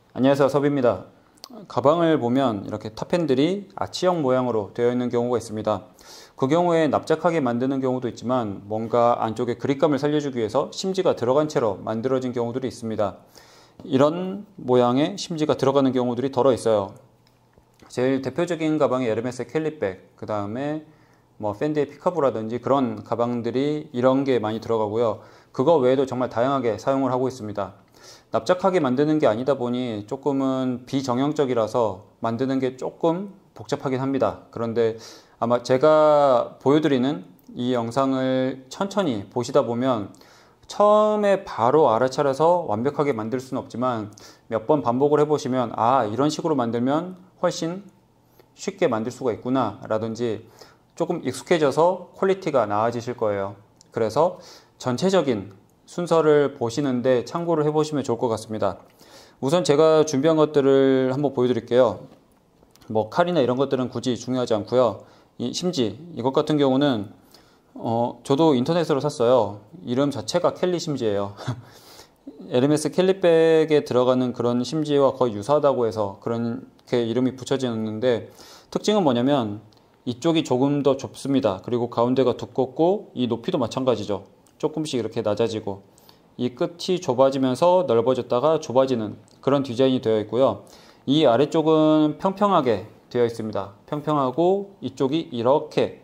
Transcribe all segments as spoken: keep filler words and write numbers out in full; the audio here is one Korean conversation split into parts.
안녕하세요, 섭입니다. 가방을 보면 이렇게 탑핸들이 아치형 모양으로 되어 있는 경우가 있습니다. 그 경우에 납작하게 만드는 경우도 있지만 뭔가 안쪽에 그립감을 살려주기 위해서 심지가 들어간 채로 만들어진 경우들이 있습니다. 이런 모양의 심지가 들어가는 경우들이 덜어 있어요. 제일 대표적인 가방이 에르메스의 캘리백, 그 다음에 뭐 펜디의 피카보라든지 그런 가방들이 이런 게 많이 들어가고요. 그거 외에도 정말 다양하게 사용을 하고 있습니다. 납작하게 만드는 게 아니다 보니 조금은 비정형적이라서 만드는 게 조금 복잡하긴 합니다. 그런데 아마 제가 보여드리는 이 영상을 천천히 보시다 보면 처음에 바로 알아차려서 완벽하게 만들 수는 없지만 몇 번 반복을 해보시면 아, 이런 식으로 만들면 훨씬 쉽게 만들 수가 있구나 라든지 조금 익숙해져서 퀄리티가 나아지실 거예요. 그래서 전체적인 순서를 보시는데 참고를 해보시면 좋을 것 같습니다. 우선 제가 준비한 것들을 한번 보여드릴게요. 뭐 칼이나 이런 것들은 굳이 중요하지 않고요. 이 심지 이것 같은 경우는 어, 저도 인터넷으로 샀어요. 이름 자체가 켈리 심지예요. 에르메스 캘리백에 들어가는 그런 심지와 거의 유사하다고 해서 그렇게 이름이 붙여지는데, 특징은 뭐냐면 이쪽이 조금 더 좁습니다. 그리고 가운데가 두껍고 이 높이도 마찬가지죠. 조금씩 이렇게 낮아지고 이 끝이 좁아지면서 넓어졌다가 좁아지는 그런 디자인이 되어 있고요. 이 아래쪽은 평평하게 되어 있습니다. 평평하고 이쪽이 이렇게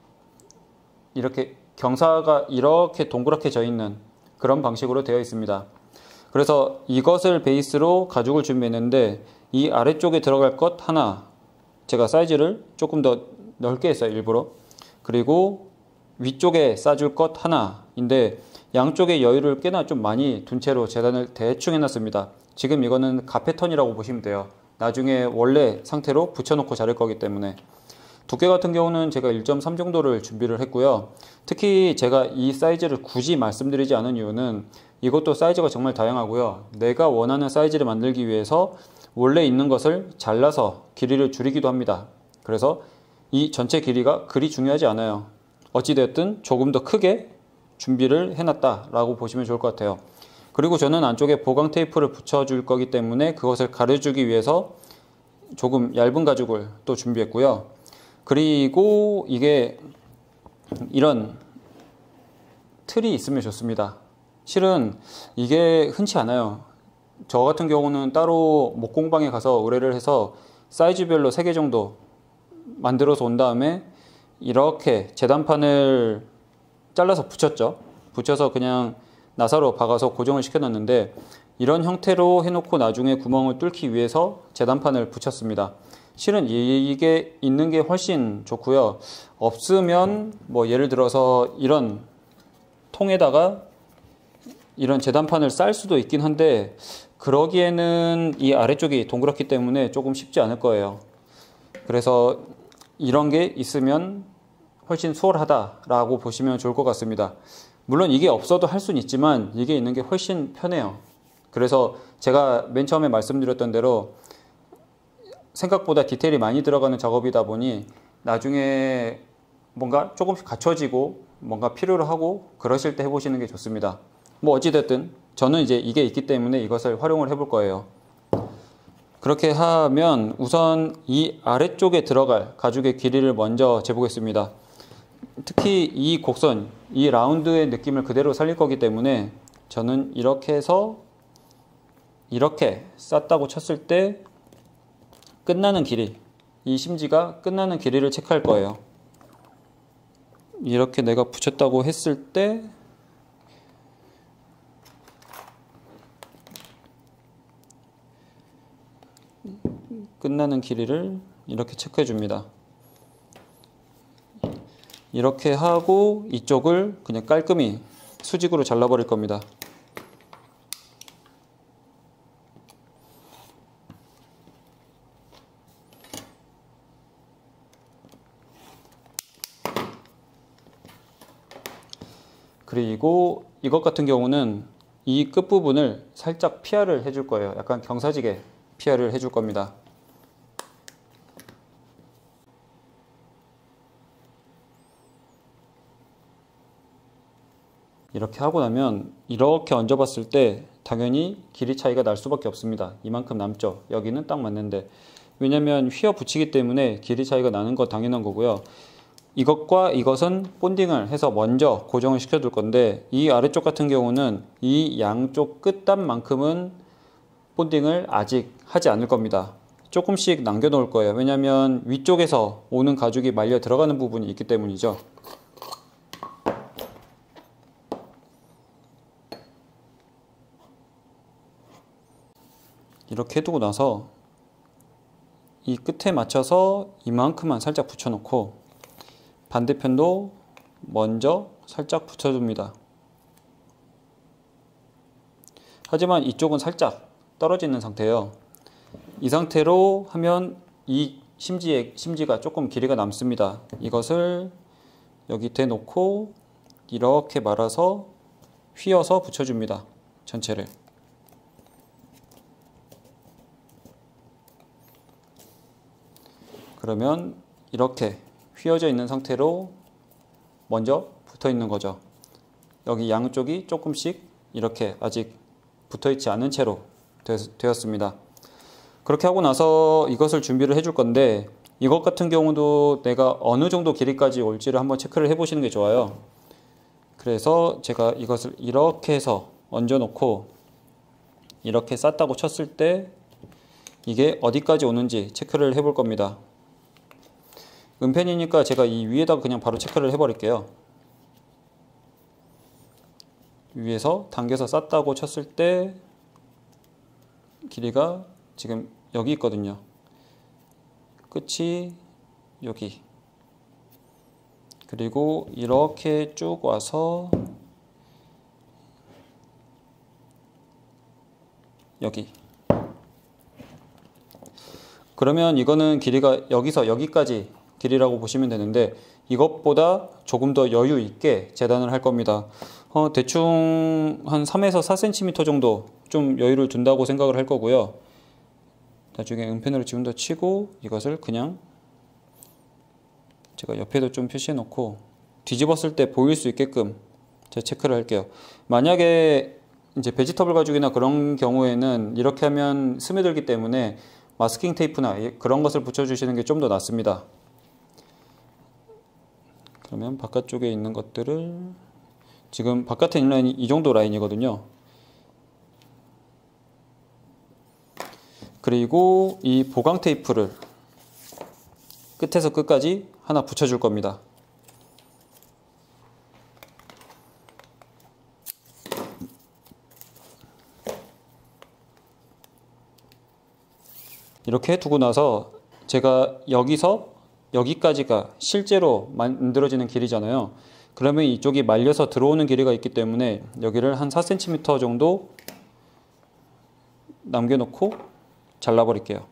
이렇게 경사가 이렇게 동그랗게 져 있는 그런 방식으로 되어 있습니다. 그래서 이것을 베이스로 가죽을 준비했는데 이 아래쪽에 들어갈 것 하나, 제가 사이즈를 조금 더 넓게 했어요, 일부러. 그리고 위쪽에 싸줄 것 하나인데 양쪽에 여유를 꽤나 좀 많이 둔 채로 재단을 대충 해놨습니다. 지금 이거는 가패턴이라고 보시면 돼요. 나중에 원래 상태로 붙여놓고 자를 거기 때문에. 두께 같은 경우는 제가 일 점 삼 정도를 준비를 했고요. 특히 제가 이 사이즈를 굳이 말씀드리지 않은 이유는 이것도 사이즈가 정말 다양하고요. 내가 원하는 사이즈를 만들기 위해서 원래 있는 것을 잘라서 길이를 줄이기도 합니다. 그래서 이 전체 길이가 그리 중요하지 않아요. 어찌됐든 조금 더 크게 준비를 해놨다 라고 보시면 좋을 것 같아요. 그리고 저는 안쪽에 보강 테이프를 붙여줄 거기 때문에 그것을 가려주기 위해서 조금 얇은 가죽을 또 준비했고요. 그리고 이게 이런 틀이 있으면 좋습니다. 실은 이게 흔치 않아요. 저 같은 경우는 따로 목공방에 가서 의뢰를 해서 사이즈별로 세 개 정도 만들어서 온 다음에 이렇게 재단판을 잘라서 붙였죠. 붙여서 그냥 나사로 박아서 고정을 시켜놨는데 이런 형태로 해놓고 나중에 구멍을 뚫기 위해서 재단판을 붙였습니다. 실은 이게 있는 게 훨씬 좋고요. 없으면 뭐 예를 들어서 이런 통에다가 이런 재단판을 쌀 수도 있긴 한데 그러기에는 이 아래쪽이 동그랗기 때문에 조금 쉽지 않을 거예요. 그래서 이런 게 있으면 훨씬 수월하다라고 보시면 좋을 것 같습니다. 물론 이게 없어도 할 수는 있지만 이게 있는 게 훨씬 편해요. 그래서 제가 맨 처음에 말씀드렸던 대로 생각보다 디테일이 많이 들어가는 작업이다 보니 나중에 뭔가 조금씩 갖춰지고 뭔가 필요로 하고 그러실 때 해보시는 게 좋습니다. 뭐 어찌됐든 저는 이제 이게 있기 때문에 이것을 활용을 해볼 거예요. 그렇게 하면 우선 이 아래쪽에 들어갈 가죽의 길이를 먼저 재보겠습니다. 특히 이 곡선, 이 라운드의 느낌을 그대로 살릴 거기 때문에 저는 이렇게 해서 이렇게 쌌다고 쳤을 때 끝나는 길이, 이 심지가 끝나는 길이를 체크할 거예요. 이렇게 내가 붙였다고 했을 때 끝나는 길이를 이렇게 체크해 줍니다. 이렇게 하고 이쪽을 그냥 깔끔히 수직으로 잘라버릴 겁니다. 그리고 이것 같은 경우는 이 끝부분을 살짝 피아를 해줄 거예요. 약간 경사지게 피아를 해줄 겁니다. 이렇게 하고 나면 이렇게 얹어 봤을 때 당연히 길이 차이가 날 수밖에 없습니다. 이만큼 남죠. 여기는 딱 맞는데, 왜냐면 휘어 붙이기 때문에 길이 차이가 나는 거 당연한 거고요. 이것과 이것은 본딩을 해서 먼저 고정을 시켜 둘 건데, 이 아래쪽 같은 경우는 이 양쪽 끝단만큼은 본딩을 아직 하지 않을 겁니다. 조금씩 남겨 놓을 거예요. 왜냐면 위쪽에서 오는 가죽이 말려 들어가는 부분이 있기 때문이죠. 이렇게 해두고 나서 이 끝에 맞춰서 이만큼만 살짝 붙여놓고 반대편도 먼저 살짝 붙여줍니다. 하지만 이쪽은 살짝 떨어지는 상태예요. 이 상태로 하면 이 심지에, 심지가 조금 길이가 남습니다. 이것을 여기 대놓고 이렇게 말아서 휘어서 붙여줍니다. 전체를. 그러면 이렇게 휘어져 있는 상태로 먼저 붙어 있는 거죠. 여기 양쪽이 조금씩 이렇게 아직 붙어 있지 않은 채로 되었습니다. 그렇게 하고 나서 이것을 준비를 해줄 건데, 이것 같은 경우도 내가 어느 정도 길이까지 올지를 한번 체크를 해 보시는 게 좋아요. 그래서 제가 이것을 이렇게 해서 얹어 놓고 이렇게 쌌다고 쳤을 때 이게 어디까지 오는지 체크를 해 볼 겁니다. 은펜이니까 제가 이 위에다가 그냥 바로 체크를 해 버릴게요. 위에서 당겨서 쌌다고 쳤을 때 길이가 지금 여기 있거든요. 끝이 여기. 그리고 이렇게 쭉 와서 여기. 그러면 이거는 길이가 여기서 여기까지 길이라고 보시면 되는데, 이것보다 조금 더 여유 있게 재단을 할 겁니다. 어, 대충 한 삼에서 사 센티미터 정도 좀 여유를 둔다고 생각을 할 거고요. 나중에 은펜으로 지금 더 치고 이것을 그냥 제가 옆에도 좀 표시해 놓고 뒤집었을 때 보일 수 있게끔 제가 체크를 할게요. 만약에 이제 베지터블 가죽이나 그런 경우에는 이렇게 하면 스며들기 때문에 마스킹 테이프나 그런 것을 붙여주시는 게 좀 더 낫습니다. 그러면 바깥쪽에 있는 것들을, 지금 바깥에 있는 라인이 이 정도 라인이거든요. 그리고 이 보강 테이프를 끝에서 끝까지 하나 붙여줄 겁니다. 이렇게 두고 나서 제가 여기서 여기까지가 실제로 만들어지는 길이잖아요. 그러면 이쪽이 말려서 들어오는 길이가 있기 때문에 여기를 한 사 센티미터 정도 남겨놓고 잘라버릴게요.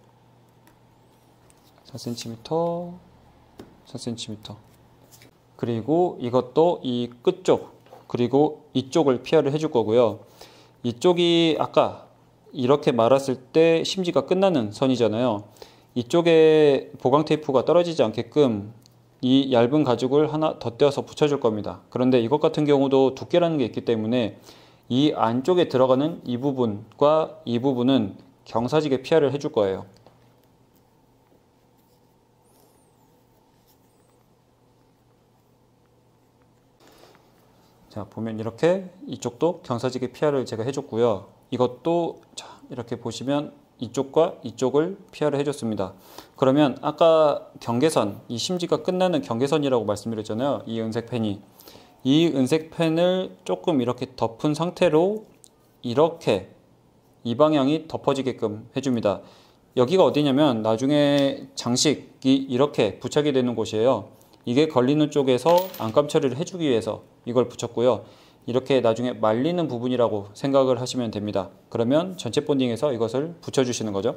사 센티미터, 사 센티미터. 그리고 이것도 이 끝쪽, 그리고 이쪽을 피하를 해줄 거고요. 이쪽이 아까 이렇게 말았을 때 심지가 끝나는 선이잖아요. 이쪽에 보강 테이프가 떨어지지 않게끔 이 얇은 가죽을 하나 덧대어서 붙여줄 겁니다. 그런데 이것 같은 경우도 두께라는 게 있기 때문에 이 안쪽에 들어가는 이 부분과 이 부분은 경사지게 피하를 해줄 거예요. 자, 보면 이렇게 이쪽도 경사지게 피하를 제가 해줬고요. 이것도 자, 이렇게 보시면 이쪽과 이쪽을 피하를 해줬습니다. 그러면 아까 경계선, 이 심지가 끝나는 경계선이라고 말씀드렸잖아요. 이 은색 펜이. 이 은색 펜을 조금 이렇게 덮은 상태로 이렇게 이 방향이 덮어지게끔 해줍니다. 여기가 어디냐면 나중에 장식이 이렇게 부착이 되는 곳이에요. 이게 걸리는 쪽에서 안감 처리를 해주기 위해서 이걸 붙였고요. 이렇게 나중에 말리는 부분이라고 생각을 하시면 됩니다. 그러면 전체 본딩에서 이것을 붙여주시는 거죠.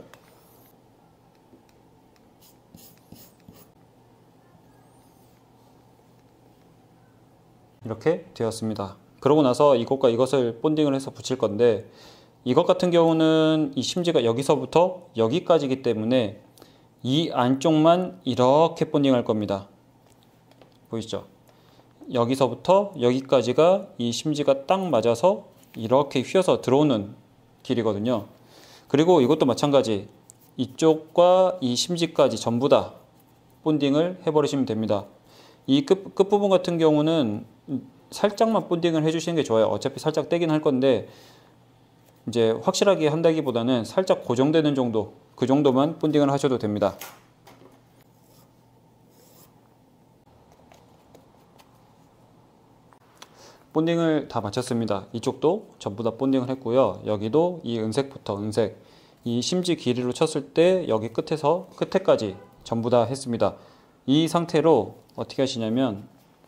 이렇게 되었습니다. 그러고 나서 이것과 이것을 본딩을 해서 붙일 건데, 이것 같은 경우는 이 심지가 여기서부터 여기까지이기 때문에 이 안쪽만 이렇게 본딩할 겁니다. 보이시죠? 여기서부터 여기까지가 이 심지가 딱 맞아서 이렇게 휘어서 들어오는 길이거든요. 그리고 이것도 마찬가지, 이쪽과 이 심지까지 전부 다 본딩을 해버리시면 됩니다. 이 끝, 끝부분 같은 경우는 살짝만 본딩을 해주시는 게 좋아요. 어차피 살짝 떼긴 할 건데 이제 확실하게 한다기보다는 살짝 고정되는 정도, 그 정도만 본딩을 하셔도 됩니다. 본딩을 다 마쳤습니다. 이쪽도 전부 다 본딩을 했고요. 여기도 이 은색부터 은색, 이 심지 길이로 쳤을 때 여기 끝에서 끝에까지 전부 다 했습니다. 이 상태로 어떻게 하시냐면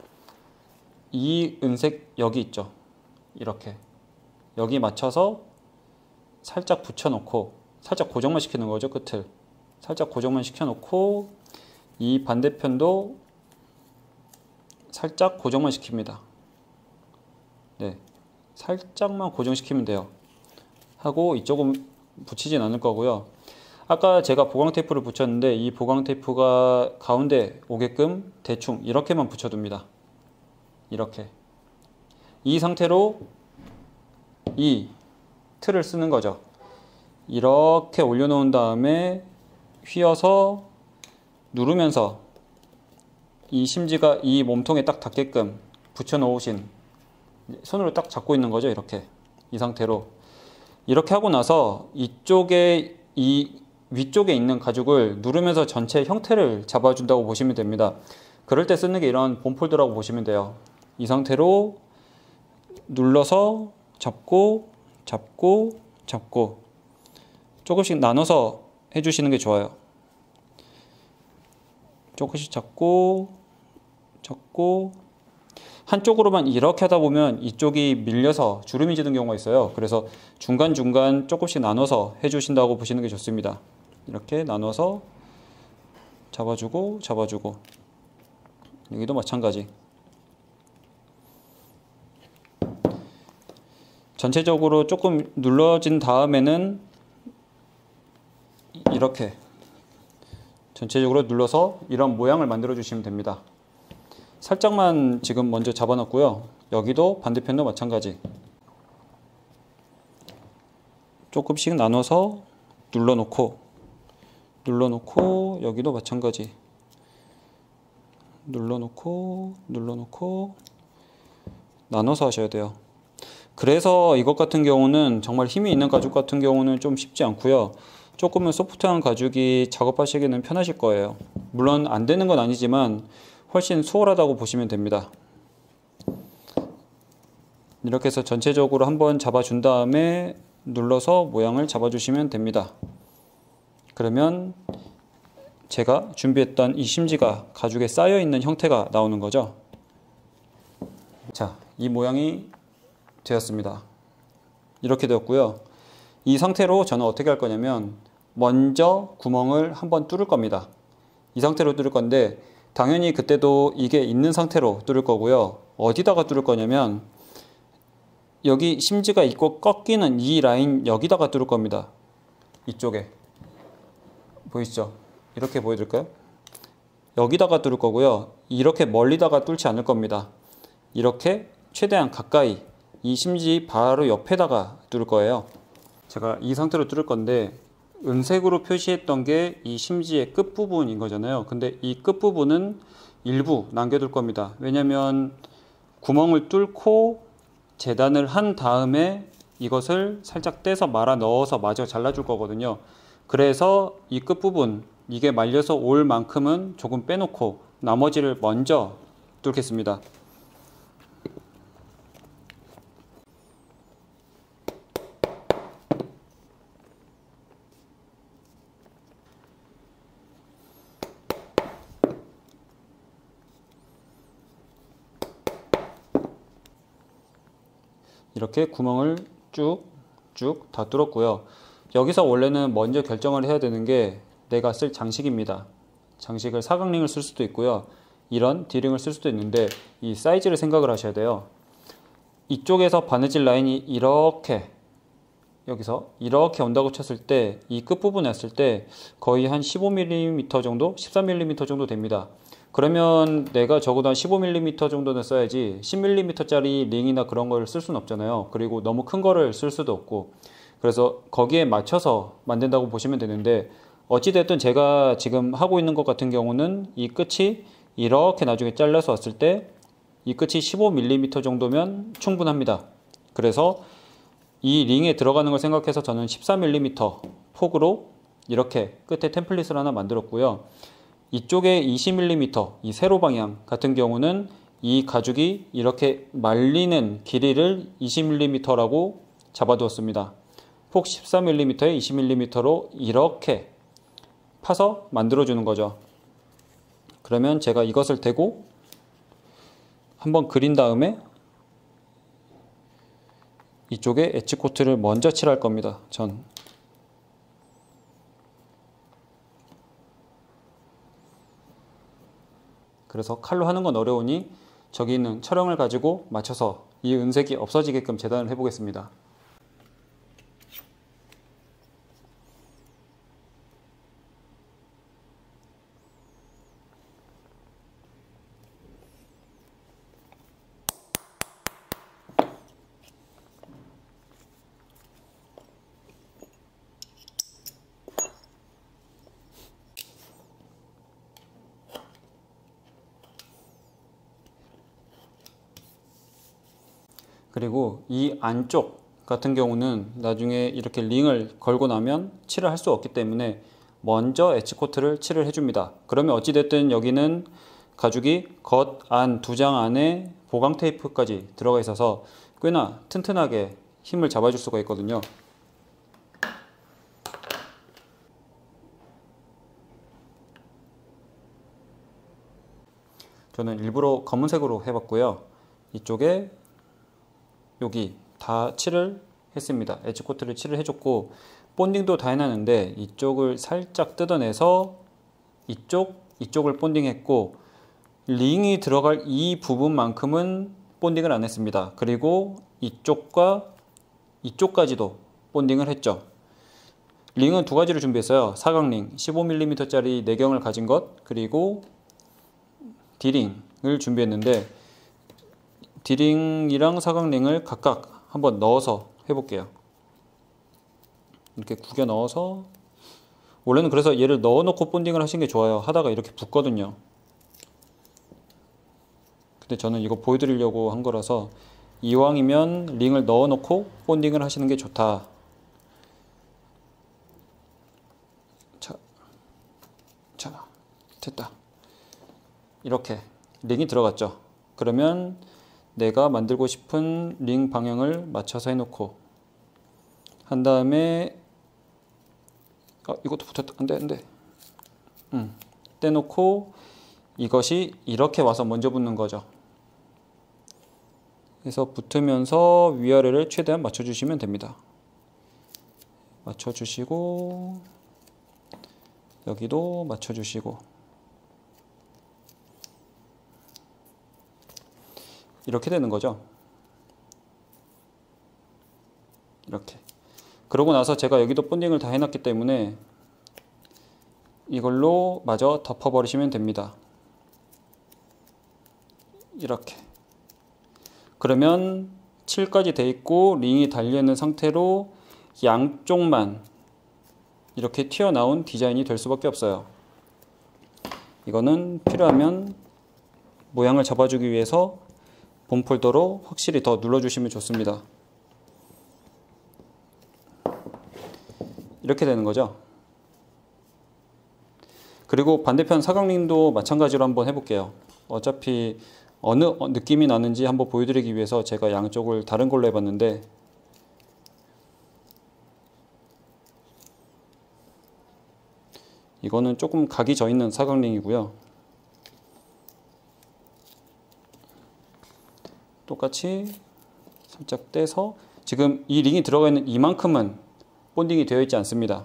이 은색 여기 있죠. 이렇게 여기 맞춰서 살짝 붙여놓고 살짝 고정만 시키는 거죠. 끝을 살짝 고정만 시켜놓고 이 반대편도 살짝 고정만 시킵니다. 네, 살짝만 고정시키면 돼요. 하고 이쪽은 붙이진 않을 거고요. 아까 제가 보강 테이프를 붙였는데 이 보강 테이프가 가운데 오게끔 대충 이렇게만 붙여둡니다. 이렇게 이 상태로 이 틀을 쓰는 거죠. 이렇게 올려놓은 다음에 휘어서 누르면서 이 심지가 이 몸통에 딱 닿게끔 붙여놓으신, 손으로 딱 잡고 있는 거죠. 이렇게 이 상태로 이렇게 하고 나서 이쪽에 이 위쪽에 있는 가죽을 누르면서 전체 형태를 잡아준다고 보시면 됩니다. 그럴 때 쓰는 게 이런 본폴더라고 보시면 돼요. 이 상태로 눌러서 잡고 잡고 잡고 조금씩 나눠서 해주시는 게 좋아요. 조금씩 잡고 잡고 한쪽으로만 이렇게 하다 보면 이쪽이 밀려서 주름이 지는 경우가 있어요. 그래서 중간중간 조금씩 나눠서 해주신다고 보시는 게 좋습니다. 이렇게 나눠서 잡아주고 잡아주고, 여기도 마찬가지. 전체적으로 조금 눌러진 다음에는 이렇게 전체적으로 눌러서 이런 모양을 만들어 주시면 됩니다. 살짝만 지금 먼저 잡아놨고요. 여기도 반대편도 마찬가지. 조금씩 나눠서 눌러놓고 눌러놓고 여기도 마찬가지. 눌러놓고 눌러놓고 나눠서 하셔야 돼요. 그래서 이것 같은 경우는 정말 힘이 있는 가죽 같은 경우는 좀 쉽지 않고요. 조금은 소프트한 가죽이 작업하시기는 편하실 거예요. 물론 안 되는 건 아니지만 훨씬 수월하다고 보시면 됩니다. 이렇게 해서 전체적으로 한번 잡아준 다음에 눌러서 모양을 잡아주시면 됩니다. 그러면 제가 준비했던 이 심지가 가죽에 쌓여있는 형태가 나오는 거죠. 자, 이 모양이 되었습니다. 이렇게 되었고요. 이 상태로 저는 어떻게 할 거냐면 먼저 구멍을 한번 뚫을 겁니다. 이 상태로 뚫을 건데 당연히 그때도 이게 있는 상태로 뚫을 거고요. 어디다가 뚫을 거냐면 여기 심지가 있고 꺾이는 이 라인 여기다가 뚫을 겁니다. 이쪽에 보이시죠? 이렇게 보여드릴까요? 여기다가 뚫을 거고요. 이렇게 멀리다가 뚫지 않을 겁니다. 이렇게 최대한 가까이 이 심지 바로 옆에다가 뚫을 거예요. 제가 이 상태로 뚫을 건데 은색으로 표시했던 게 이 심지의 끝부분인 거잖아요. 근데 이 끝부분은 일부 남겨둘 겁니다. 왜냐면 구멍을 뚫고 재단을 한 다음에 이것을 살짝 떼서 말아 넣어서 마저 잘라줄 거거든요. 그래서 이 끝부분, 이게 말려서 올 만큼은 조금 빼놓고 나머지를 먼저 뚫겠습니다. 이렇게 구멍을 쭉쭉 다 뚫었고요. 여기서 원래는 먼저 결정을 해야 되는 게 내가 쓸 장식입니다. 장식을 사각링을 쓸 수도 있고요. 이런 D링을 쓸 수도 있는데 이 사이즈를 생각을 하셔야 돼요. 이쪽에서 바느질 라인이 이렇게 여기서 이렇게 온다고 쳤을 때 이 끝부분에 했을 때 거의 한 십오 밀리미터 정도, 십삼 밀리미터 정도 됩니다. 그러면 내가 적어도 한 십오 밀리미터 정도는 써야지 십 밀리미터짜리 링이나 그런 걸 쓸 수는 없잖아요. 그리고 너무 큰 거를 쓸 수도 없고, 그래서 거기에 맞춰서 만든다고 보시면 되는데, 어찌됐든 제가 지금 하고 있는 것 같은 경우는 이 끝이 이렇게 나중에 잘라서 왔을 때 이 끝이 십오 밀리미터 정도면 충분합니다. 그래서 이 링에 들어가는 걸 생각해서 저는 십사 밀리미터 폭으로 이렇게 끝에 템플릿을 하나 만들었고요. 이쪽에 이십 밀리미터 이 세로 방향 같은 경우는 이 가죽이 이렇게 말리는 길이를 이십 밀리미터라고 잡아두었습니다. 폭 십사 밀리미터에 이십 밀리미터로 이렇게 파서 만들어주는 거죠. 그러면 제가 이것을 대고 한번 그린 다음에 이쪽에 엣지 코트를 먼저 칠할 겁니다. 전. 그래서 칼로 하는 건 어려우니 저기 있는 촬영을 가지고 맞춰서 이 은색이 없어지게끔 재단을 해보겠습니다. 그리고 이 안쪽 같은 경우는 나중에 이렇게 링을 걸고 나면 칠을 할 수 없기 때문에 먼저 엣지 코트를 칠을 해줍니다. 그러면 어찌됐든 여기는 가죽이 겉, 안 두 장 안에 보강 테이프까지 들어가 있어서 꽤나 튼튼하게 힘을 잡아줄 수가 있거든요. 저는 일부러 검은색으로 해봤고요. 이쪽에 여기 다 칠을 했습니다. 엣지 코트를 칠을 해줬고, 본딩도 다 해놨는데 이쪽을 살짝 뜯어내서 이쪽, 이쪽을 본딩했고, 링이 들어갈 이 부분만큼은 본딩을 안 했습니다. 그리고 이쪽과 이쪽까지도 본딩을 했죠. 링은 두 가지를 준비했어요. 사각링 십오 밀리미터짜리 내경을 가진 것, 그리고 D링을 준비했는데 D링이랑 사각링을 각각 한번 넣어서 해볼게요. 이렇게 구겨 넣어서, 원래는 그래서 얘를 넣어놓고 본딩을 하시는 게 좋아요. 하다가 이렇게 붙거든요. 근데 저는 이거 보여드리려고 한 거라서 이왕이면 링을 넣어놓고 본딩을 하시는 게 좋다. 자, 자, 됐다. 이렇게 링이 들어갔죠. 그러면 내가 만들고 싶은 링 방향을 맞춰서 해놓고 한 다음에 아, 이것도 붙었다. 안돼 안돼. 음, 떼놓고 이것이 이렇게 와서 먼저 붙는 거죠. 그래서 붙으면서 위아래를 최대한 맞춰주시면 됩니다. 맞춰주시고 여기도 맞춰주시고 이렇게 되는 거죠. 이렇게. 그러고 나서 제가 여기도 본딩을 다 해놨기 때문에 이걸로 마저 덮어버리시면 됩니다. 이렇게. 그러면 칠까지 돼 있고 링이 달려있는 상태로 양쪽만 이렇게 튀어나온 디자인이 될 수밖에 없어요. 이거는 필요하면 모양을 잡아주기 위해서 본 폴더로 확실히 더 눌러주시면 좋습니다. 이렇게 되는 거죠. 그리고 반대편 사각링도 마찬가지로 한번 해볼게요. 어차피 어느 느낌이 나는지 한번 보여드리기 위해서 제가 양쪽을 다른 걸로 해봤는데, 이거는 조금 각이 져 있는 사각링이고요. 똑같이 살짝 떼서, 지금 이 링이 들어가 있는 이만큼은 본딩이 되어 있지 않습니다.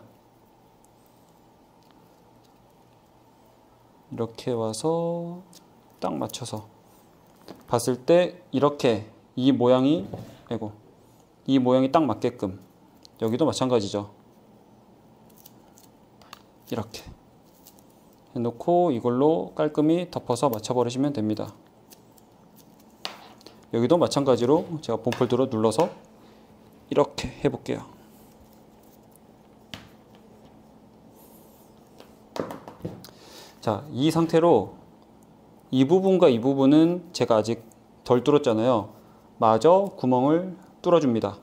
이렇게 와서 딱 맞춰서 봤을 때 이렇게 이 모양이 아이고 이 모양이 딱 맞게끔, 여기도 마찬가지죠. 이렇게 해놓고 이걸로 깔끔히 덮어서 맞춰버리시면 됩니다. 여기도 마찬가지로 제가 본폴드로 눌러서 이렇게 해볼게요. 자, 이 상태로 이 부분과 이 부분은 제가 아직 덜 뚫었잖아요. 마저 구멍을 뚫어줍니다.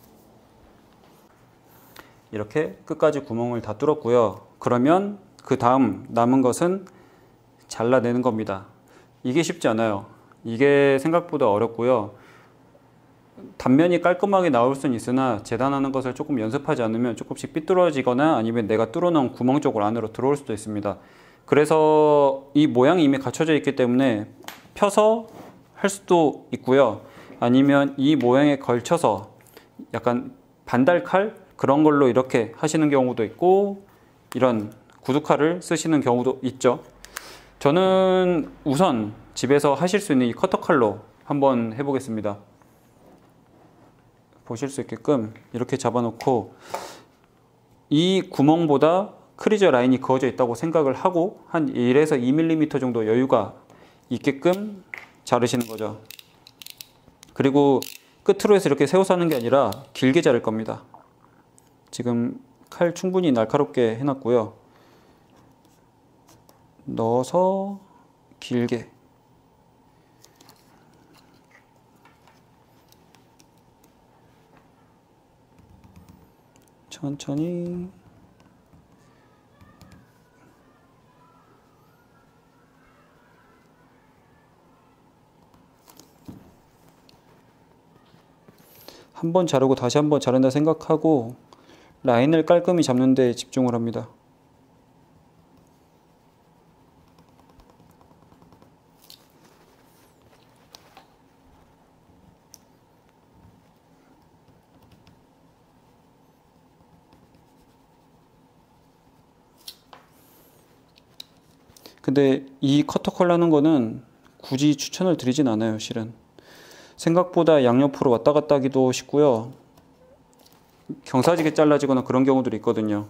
이렇게 끝까지 구멍을 다 뚫었고요. 그러면 그 다음 남은 것은 잘라내는 겁니다. 이게 쉽지 않아요. 이게 생각보다 어렵고요. 단면이 깔끔하게 나올 수는 있으나 재단하는 것을 조금 연습하지 않으면 조금씩 삐뚤어지거나 아니면 내가 뚫어놓은 구멍 쪽으로 안으로 들어올 수도 있습니다. 그래서 이 모양이 이미 갖춰져 있기 때문에 펴서 할 수도 있고요. 아니면 이 모양에 걸쳐서 약간 반달칼 그런 걸로 이렇게 하시는 경우도 있고 이런 구두칼을 쓰시는 경우도 있죠. 저는 우선 집에서 하실 수 있는 이 커터칼로 한번 해보겠습니다. 보실 수 있게끔 이렇게 잡아놓고 이 구멍보다 크리저 라인이 그어져 있다고 생각을 하고 한 일에서 이 밀리미터 정도 여유가 있게끔 자르시는 거죠. 그리고 끝으로 해서 이렇게 세워서 하는 게 아니라 길게 자를 겁니다. 지금 칼 충분히 날카롭게 해놨고요. 넣어서 길게 천천히 한 번 자르고 다시 한 번 자른다 생각하고 라인을 깔끔히 잡는 데 집중을 합니다. 근데 이 커터칼 하는 거는 굳이 추천을 드리진 않아요, 실은. 생각보다 양옆으로 왔다 갔다 하기도 쉽고요. 경사지게 잘라지거나 그런 경우들이 있거든요.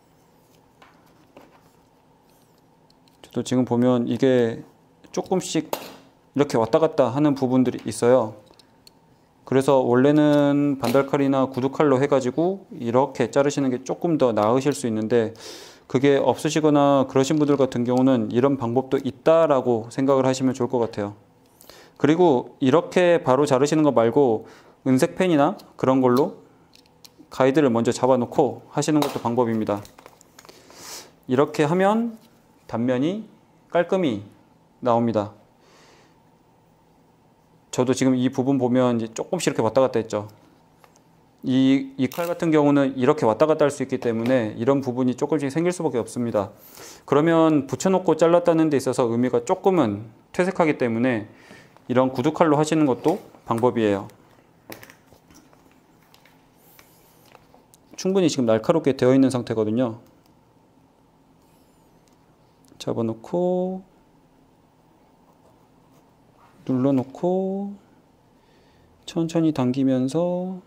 저도 지금 보면 이게 조금씩 이렇게 왔다 갔다 하는 부분들이 있어요. 그래서 원래는 반달칼이나 구두칼로 해가지고 이렇게 자르시는 게 조금 더 나으실 수 있는데 그게 없으시거나 그러신 분들 같은 경우는 이런 방법도 있다라고 생각을 하시면 좋을 것 같아요. 그리고 이렇게 바로 자르시는 거 말고 은색 펜이나 그런 걸로 가이드를 먼저 잡아놓고 하시는 것도 방법입니다. 이렇게 하면 단면이 깔끔히 나옵니다. 저도 지금 이 부분 보면 이제 조금씩 이렇게 왔다 갔다 했죠. 이, 이 칼 같은 경우는 이렇게 왔다 갔다 할 수 있기 때문에 이런 부분이 조금씩 생길 수밖에 없습니다. 그러면 붙여놓고 잘랐다는 데 있어서 의미가 조금은 퇴색하기 때문에 이런 구두칼로 하시는 것도 방법이에요. 충분히 지금 날카롭게 되어 있는 상태거든요. 잡아놓고 눌러놓고 천천히 당기면서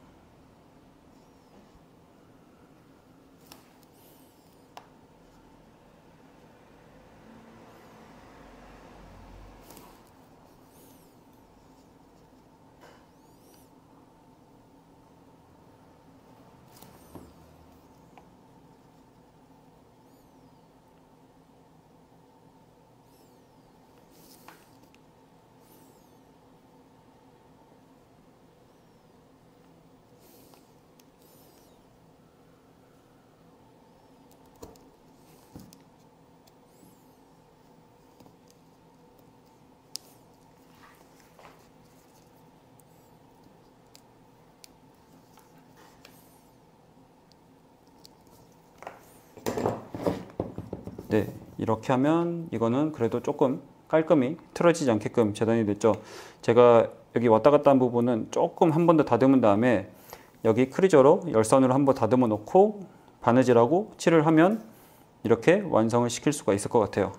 네, 이렇게 하면 이거는 그래도 조금 깔끔히 틀어지지 않게끔 재단이 됐죠. 제가 여기 왔다 갔다 한 부분은 조금 한 번 더 다듬은 다음에 여기 크리저로 열선으로 한번 다듬어 놓고 바느질하고 칠을 하면 이렇게 완성을 시킬 수가 있을 것 같아요.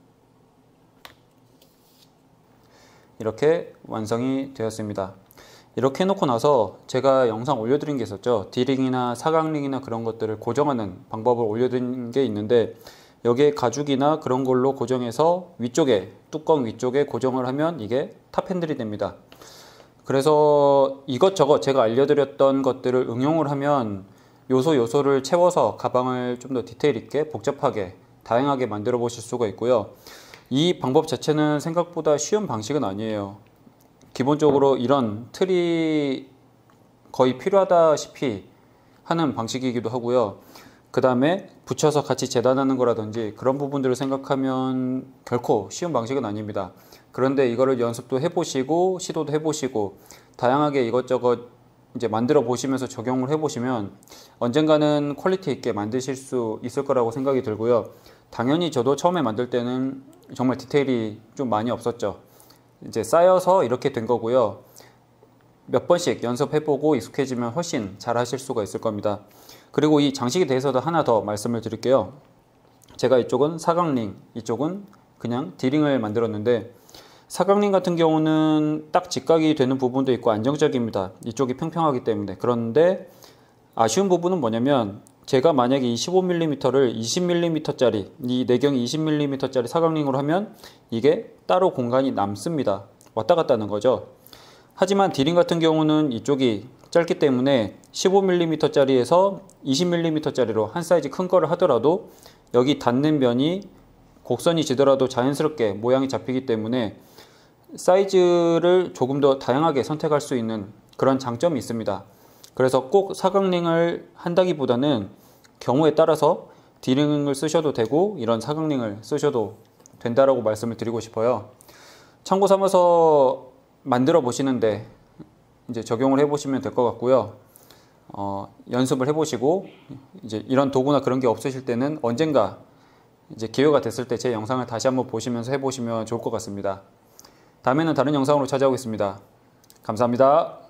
이렇게 완성이 되었습니다. 이렇게 해놓고 나서 제가 영상 올려드린 게 있었죠. D링이나 사각링이나 그런 것들을 고정하는 방법을 올려드린 게 있는데, 여기에 가죽이나 그런 걸로 고정해서 위쪽에, 뚜껑 위쪽에 고정을 하면 이게 탑핸들이 됩니다. 그래서 이것저것 제가 알려드렸던 것들을 응용을 하면 요소 요소를 채워서 가방을 좀 더 디테일 있게, 복잡하게, 다양하게 만들어 보실 수가 있고요. 이 방법 자체는 생각보다 쉬운 방식은 아니에요. 기본적으로 이런 틀이 거의 필요하다시피 하는 방식이기도 하고요. 그 다음에 붙여서 같이 재단하는 거라든지 그런 부분들을 생각하면 결코 쉬운 방식은 아닙니다. 그런데 이거를 연습도 해보시고 시도도 해보시고 다양하게 이것저것 이제 만들어 보시면서 적용을 해보시면 언젠가는 퀄리티 있게 만드실 수 있을 거라고 생각이 들고요. 당연히 저도 처음에 만들 때는 정말 디테일이 좀 많이 없었죠. 이제 쌓여서 이렇게 된 거고요. 몇 번씩 연습해보고 익숙해지면 훨씬 잘 하실 수가 있을 겁니다. 그리고 이 장식에 대해서도 하나 더 말씀을 드릴게요. 제가 이쪽은 사각링, 이쪽은 그냥 D링을 만들었는데, 사각링 같은 경우는 딱 직각이 되는 부분도 있고 안정적입니다. 이쪽이 평평하기 때문에. 그런데 아쉬운 부분은 뭐냐면, 제가 만약에 이 십오 밀리미터를 이십 밀리미터짜리, 이 내경이 이십 밀리미터짜리 사각링으로 하면 이게 따로 공간이 남습니다. 왔다 갔다 하는 거죠. 하지만 D링 같은 경우는 이쪽이 짧기 때문에 십오 밀리미터짜리에서 이십 밀리미터짜리로 한 사이즈 큰 거를 하더라도 여기 닿는 면이 곡선이 지더라도 자연스럽게 모양이 잡히기 때문에 사이즈를 조금 더 다양하게 선택할 수 있는 그런 장점이 있습니다. 그래서 꼭 사각링을 한다기보다는 경우에 따라서 D링을 쓰셔도 되고 이런 사각링을 쓰셔도 된다라고 말씀을 드리고 싶어요. 참고 삼아서 만들어 보시는데 이제 적용을 해 보시면 될 것 같고요. 어, 연습을 해 보시고 이제 이런 도구나 그런 게 없으실 때는 언젠가 이제 기회가 됐을 때 제 영상을 다시 한번 보시면서 해 보시면 좋을 것 같습니다. 다음에는 다른 영상으로 찾아오겠습니다. 감사합니다.